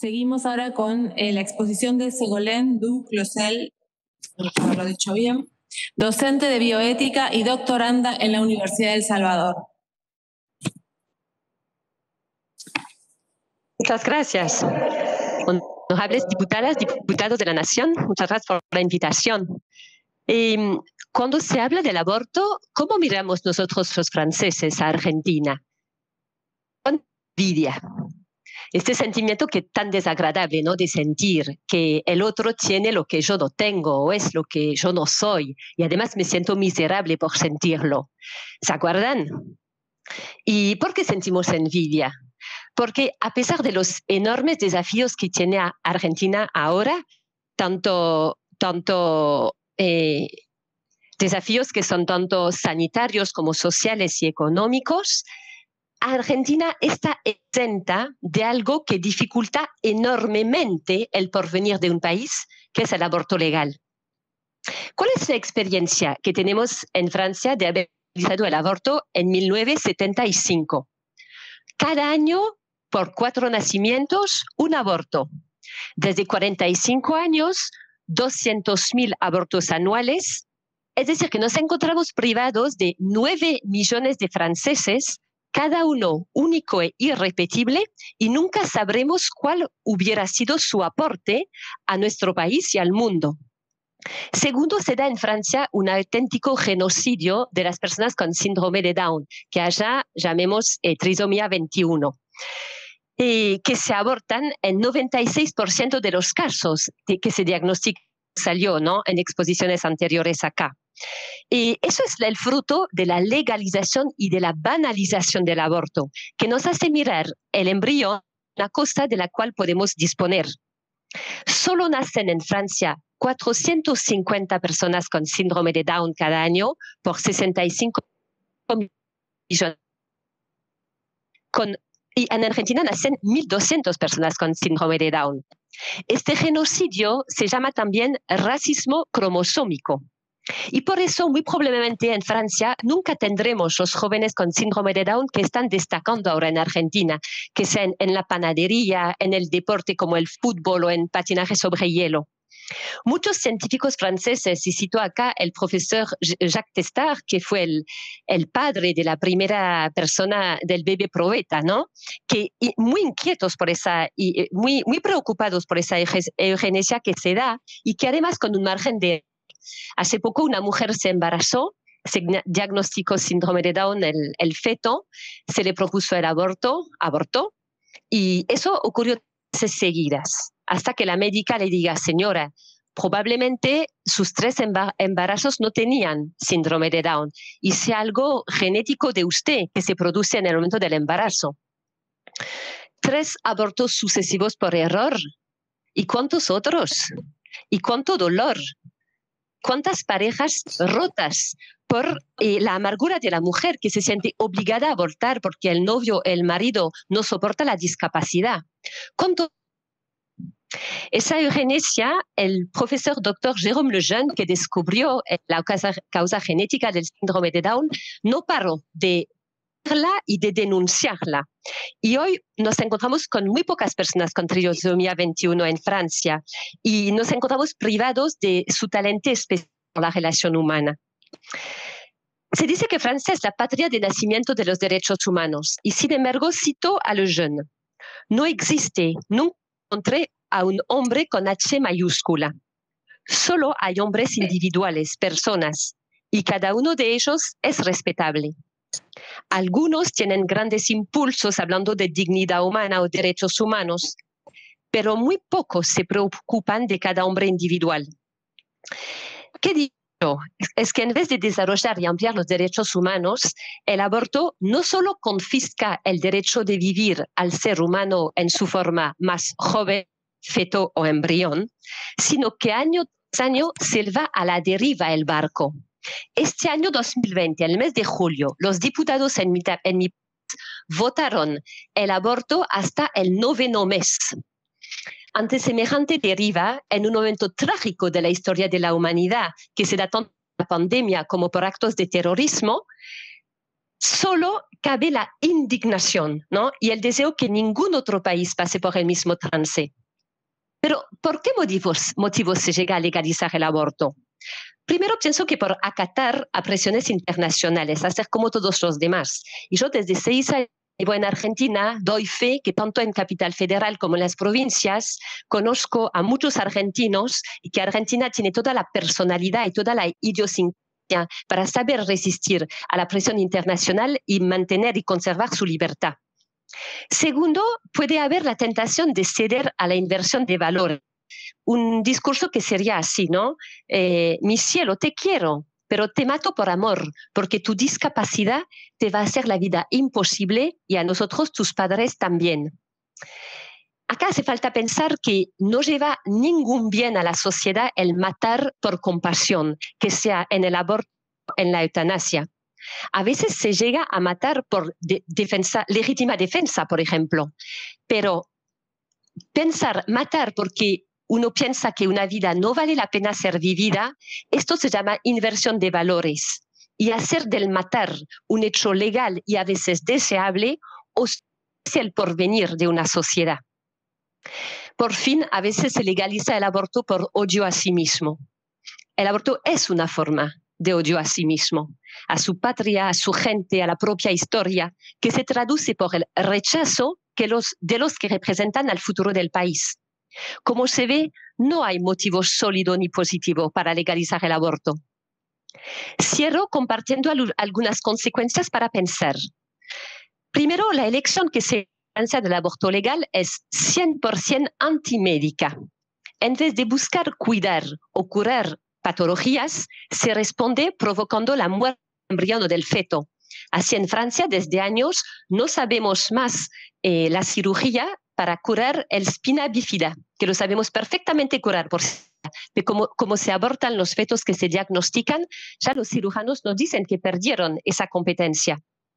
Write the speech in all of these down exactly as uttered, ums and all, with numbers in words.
Seguimos ahora con eh, la exposición de Ségolène du Clozel, espero haberlo dicho bien, docente de bioética y doctoranda en la Universidad de El Salvador. Muchas gracias. Honorables diputadas, diputados de la Nación, muchas gracias por la invitación. Eh, cuando se habla del aborto, ¿cómo miramos nosotros los franceses a Argentina? Con envidia. Este sentimiento que es tan desagradable, ¿no? De sentir que el otro tiene lo que yo no tengo o es lo que yo no soy. Y además me siento miserable por sentirlo. ¿Se acuerdan? ¿Y por qué sentimos envidia? Porque a pesar de los enormes desafíos que tiene Argentina ahora, tanto, tanto eh, desafíos que son tanto sanitarios como sociales y económicos, Argentina está exenta de algo que dificulta enormemente el porvenir de un país, que es el aborto legal. ¿Cuál es la experiencia que tenemos en Francia de haber realizado el aborto en mil novecientos setenta y cinco? Cada año, por cuatro nacimientos, un aborto. Desde cuarenta y cinco años, doscientos mil abortos anuales. Es decir, que nos encontramos privados de nueve millones de franceses, cada uno único e irrepetible, y nunca sabremos cuál hubiera sido su aporte a nuestro país y al mundo. Segundo, se da en Francia un auténtico genocidio de las personas con síndrome de Down, que allá llamemos eh, trisomía veintiuno, eh, que se abortan en noventa y seis por ciento de los casos de que se diagnostican, salió, ¿no?, en exposiciones anteriores acá. Y eso es el fruto de la legalización y de la banalización del aborto, que nos hace mirar el embrión, una cosa de la cual podemos disponer. Solo nacen en Francia cuatrocientas cincuenta personas con síndrome de Down cada año por sesenta y cinco millones. Con, y en Argentina nacen mil doscientas personas con síndrome de Down. Este genocidio se llama también racismo cromosómico. Y por eso, muy probablemente en Francia, nunca tendremos los jóvenes con síndrome de Down que están destacando ahora en Argentina, que sean en la panadería, en el deporte como el fútbol o en patinaje sobre hielo. Muchos científicos franceses, y cito acá el profesor Jacques Testard, que fue el, el padre de la primera persona del bebé probeta, ¿no?, que y muy inquietos por esa, y muy, muy preocupados por esa eugenesia que se da y que además con un margen de... Hace poco una mujer se embarazó, se diagnosticó síndrome de Down, el, el feto, se le propuso el aborto, abortó, y eso ocurrió meses seguidas, hasta que la médica le diga: señora, probablemente sus tres embarazos no tenían síndrome de Down, y sea algo genético de usted que se produce en el momento del embarazo. Tres abortos sucesivos por error. ¿Y cuántos otros? ¿Y cuánto dolor? ¿Cuántas parejas rotas por eh, la amargura de la mujer que se siente obligada a abortar porque el novio, el marido, no soporta la discapacidad? ¿Cuánto? Esa eugenesia, el profesor doctor Jérôme Lejeune, que descubrió la causa, causa genética del síndrome de Down, no paró de verla y de denunciarla. Y hoy nos encontramos con muy pocas personas con trisomía veintiuno en Francia y nos encontramos privados de su talento especial por la relación humana. Se dice que Francia es la patria de nacimiento de los derechos humanos y, sin embargo, cito a Lejeune: no existe, nunca encontré a un hombre con H mayúscula. Solo hay hombres individuales, personas, y cada uno de ellos es respetable. Algunos tienen grandes impulsos hablando de dignidad humana o derechos humanos, pero muy pocos se preocupan de cada hombre individual. ¿Qué digo? Es que en vez de desarrollar y ampliar los derechos humanos, el aborto no solo confisca el derecho de vivir al ser humano en su forma más joven, feto o embrión, sino que año tras año se va a la deriva el barco. Este año dos mil veinte, en el mes de julio, los diputados en mi, en mi país votaron el aborto hasta el noveno mes. Ante semejante deriva, en un momento trágico de la historia de la humanidad, que se da tanto por la pandemia como por actos de terrorismo, solo cabe la indignación, ¿no? Y el deseo que ningún otro país pase por el mismo trance. Pero, ¿por qué motivos, motivos se llega a legalizar el aborto? Primero pienso que por acatar a presiones internacionales, hacer como todos los demás. Y yo desde seis años vivo en Argentina, doy fe que tanto en Capital Federal como en las provincias conozco a muchos argentinos y que Argentina tiene toda la personalidad y toda la idiosincrasia para saber resistir a la presión internacional y mantener y conservar su libertad. Segundo, puede haber la tentación de ceder a la inversión de valores. Un discurso que sería así, ¿no? Eh, mi cielo, te quiero, pero te mato por amor, porque tu discapacidad te va a hacer la vida imposible y a nosotros, tus padres, también. Acá hace falta pensar que no lleva ningún bien a la sociedad el matar por compasión, que sea en el aborto o en la eutanasia. A veces se llega a matar por de defensa, legítima defensa, por ejemplo, pero pensar matar porque uno piensa que una vida no vale la pena ser vivida, esto se llama inversión de valores. Y hacer del matar un hecho legal y a veces deseable es el porvenir de una sociedad. Por fin, a veces se legaliza el aborto por odio a sí mismo. El aborto es una forma de odio a sí mismo, a su patria, a su gente, a la propia historia, que se traduce por el rechazo que los, de los que representan al futuro del país. Como se ve, no hay motivo sólido ni positivo para legalizar el aborto. Cierro compartiendo algunas consecuencias para pensar. Primero, la elección que se hace del aborto legal es cien por ciento antimédica. En vez de buscar cuidar o curar patologías, se responde provocando la muerte del embrión o del feto. Así en Francia, desde años, no sabemos más eh, la cirugía para curar el spina bifida, que lo sabemos perfectamente curar por pero como, como se abortan los fetos que se diagnostican, ya los cirujanos nos dicen que perdieron esa competencia.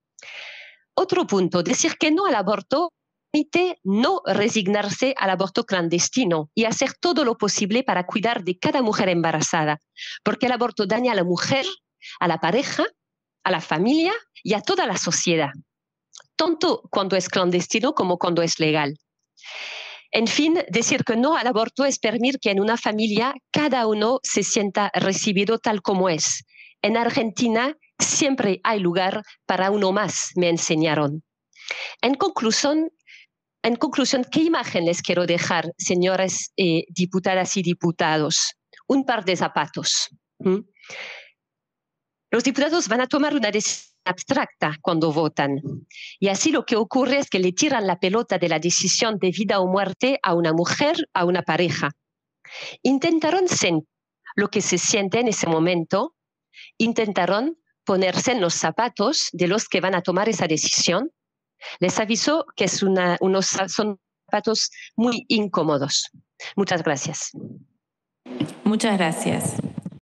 Otro punto, decir que no al aborto permite no resignarse al aborto clandestino y hacer todo lo posible para cuidar de cada mujer embarazada, porque el aborto daña a la mujer, a la pareja, a la familia y a toda la sociedad, tanto cuando es clandestino como cuando es legal. En fin, decir que no al aborto es permitir que en una familia cada uno se sienta recibido tal como es. En Argentina siempre hay lugar para uno más, me enseñaron. En conclusión, en conclusión, ¿qué imagen les quiero dejar, señores eh, diputadas y diputados? Un par de zapatos. ¿Mm? Los diputados van a tomar una decisión abstracta cuando votan. Y así lo que ocurre es que le tiran la pelota de la decisión de vida o muerte a una mujer, a una pareja. Intentaron sentir lo que se siente en ese momento, intentaron ponerse en los zapatos de los que van a tomar esa decisión. Les aviso que es una, unos, son zapatos muy incómodos. Muchas gracias. Muchas gracias.